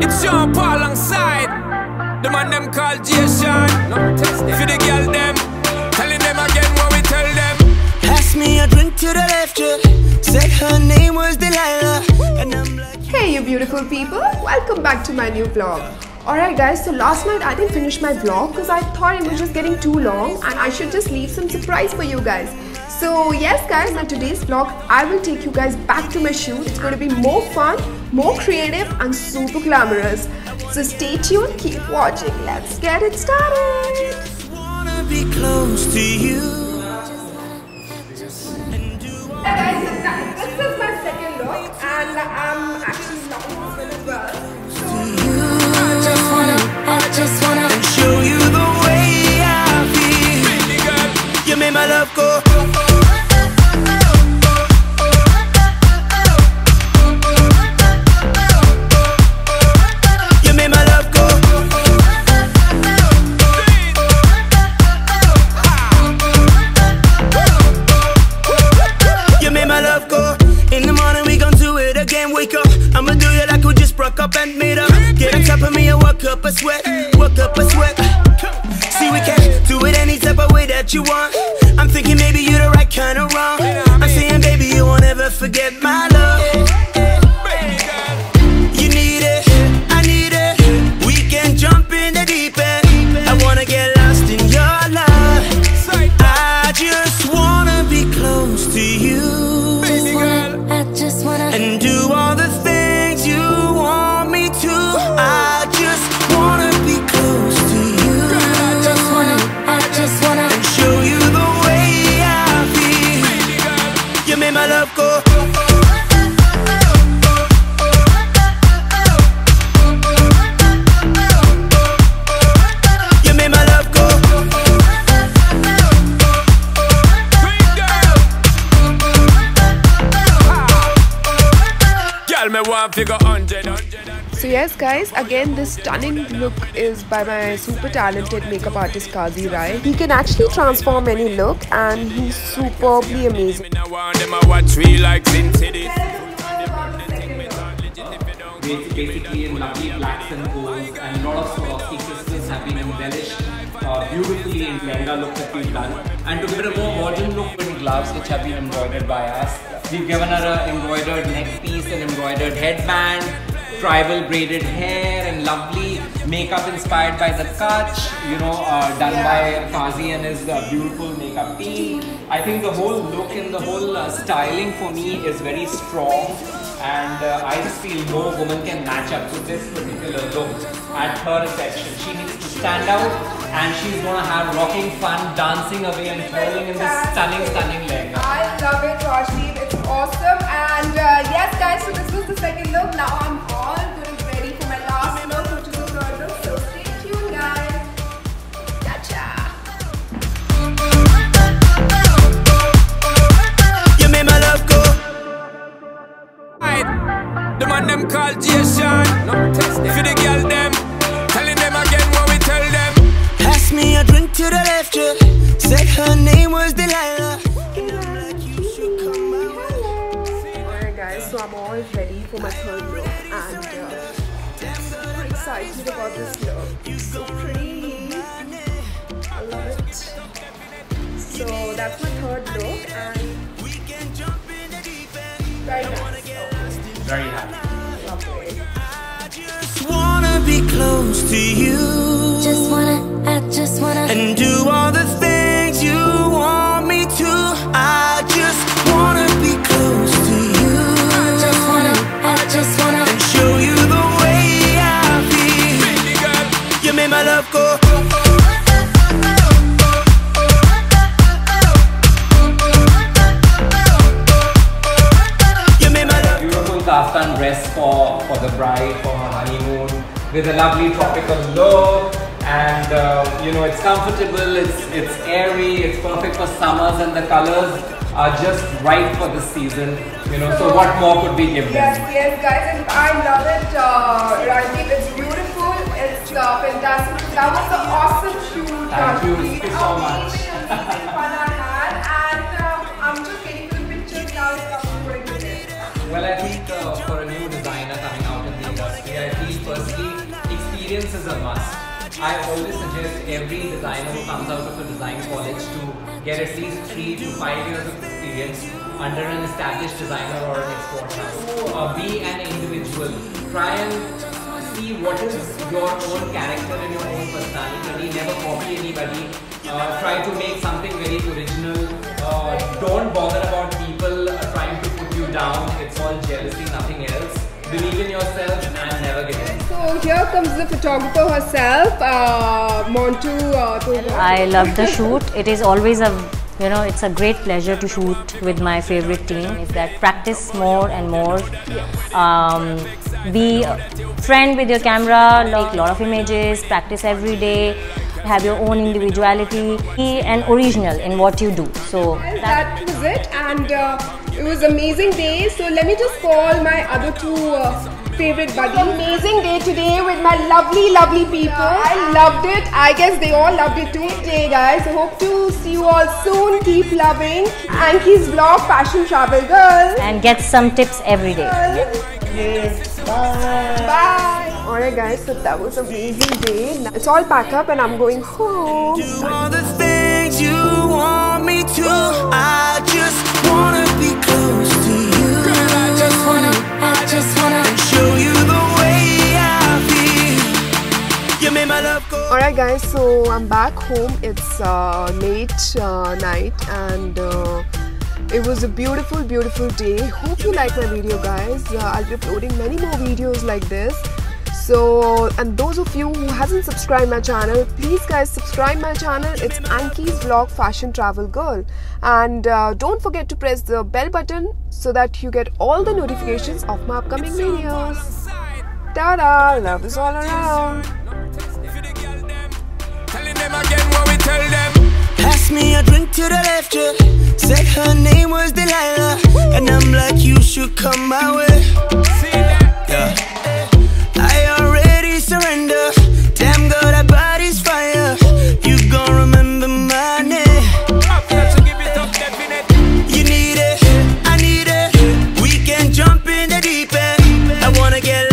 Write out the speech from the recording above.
It's Sean Paul alongside the man them called Jason. For the girl them, telling them again what we tell them. Pass me a drink to the left, yeah. Said her name was Delilah, and I'm like, hey you beautiful people, welcome back to my new vlog. Alright guys, so last night I didn't finish my vlog because I thought it was just getting too long and I should just leave some surprise for you guys. So yes guys, in today's vlog I will take you guys back to my shoot. It's going to be more fun, more creative and super glamorous. So stay tuned, keep watching, let's get it started. wanna be close to you. Hey guys, this is my second look and I'm actually loving this one as well. I just wanna show you the way I feel. Baby girl, you made my love go. You made my love go. You made my love go. In the morning we gon' do it again. Wake up, I'ma do you like we just broke up and made up. Get on top of me and work up a sweat, work up a sweat. See we can do it any type of way that you want. I'm thinking maybe you're the right kind of wrong. I'm saying baby you won't ever forget my love. You need it, I need it. We can jump in the deep end. I wanna get lost in your love. I just wanna be close to you. I just wanna And do all the things you want me to. I just wanna be close to you. I just wanna And show you the way I feel. You made my love go. You made my love go. Girl, me want figure 100. So yes guys, again this stunning look is by my super talented makeup artist Kazi Rai. He can actually transform any look and he's superbly amazing. Me now want them a watch we like Sin City. Basically in lovely blacks and golds, and a lot of Swarovski crystals have been embellished beautifully in lehenga look that we've done. And to give it a more modern look with gloves which have been embroidered by us. We've given her an embroidered neck piece, an embroidered headband, tribal braided hair, and lovely makeup inspired by the Kutch, you know, done by Kazi and his beautiful makeup team. I think the whole look and the whole styling for me is very strong, and I just feel no woman can match up to this particular look at her reception. She needs to stand out, and she's gonna have rocking fun, dancing away and twirling in this stunning lehenga. I love it, Roshdeep. It's awesome. And yes guys, so this was the second look. Now I'm all getting ready for my last look, which is the third look. So stay tuned guys. Gotcha. You made my love go. The man them called Jason. For the girl them, telling them again what we tell them. Pass me a drink to the left, yeah. Said her name was Delilah. Alright guys, so I'm all ready for my third look and I'm super excited about this look. It's so pretty. I love it. So that's my third look and very nice. Very happy. Lovely. I just wanna be close to you. I just wanna And do all the things you want me to. I just wanna be close to you. I just wanna And show you the way I feel. Baby girl, You made my love go. You made my love go. Beautiful kaftan dress for the bride for her honeymoon with a lovely tropical look, and you know, it's comfortable, it's airy, it's perfect for summers, and the colors are just right for this season, you know, so what more could we give them? Yes guys, and I love it, Rajdeep. It's beautiful, it's fantastic. That was an awesome shoot. Thank you so much. Amazing fun I had, and I'm just getting to the pictures now. It's going to be. Well, I think for a new designer coming out in the industry, I feel personally practice is a must. I always suggest every designer who comes out of a design college to get at least 3 to 5 years of experience under an established designer or an export house. Be an individual. Try and see what is your own character and your own personality. Never copy anybody. Try to make something very original. Don't bother about people trying to put you down. It's all jealousy, nothing else. Believe in yourself and never give in. So here comes the photographer herself, Montu. I love the shoot. It is always it's a great pleasure to shoot with my favorite team. Is that practice more and more. Be a friend with your camera, take a lot of images, practice every day, have your own individuality, be an original in what you do. So that was it, and it was an amazing day. So let me just call my other two favorite buddies. Amazing day today with my lovely people. I loved it. I guess they all loved it too. Today, guys. I hope to see you all soon. Keep loving Anki's vlog, Fashion Travel Girl, and get some tips every day. Yes. Bye. Bye. Alright guys, so that was an amazing day. It's all packed up and I'm going home. Do all the things you want me to. I just wanna be close to you. I just wanna and show you the way I feel. You made my love go. Alright guys, so I'm back home. It's late night and it was a beautiful day. Hope you like my video guys. I'll be uploading many more videos like this. So, and those of you who hasn't subscribed my channel, please guys subscribe my channel. It's Anki's Vlog Fashion Travel Girl, and don't forget to press the bell button so that you get all the notifications of my upcoming videos. Ta-da! Love is all around. Pass me a drink to the left, yeah. Said her name was Delilah, and I'm like, you should come my way. Yeah. I already surrender. Damn girl, that body's fire. You gon' remember my name. You need it, I need it. We can jump in the deep end. I wanna get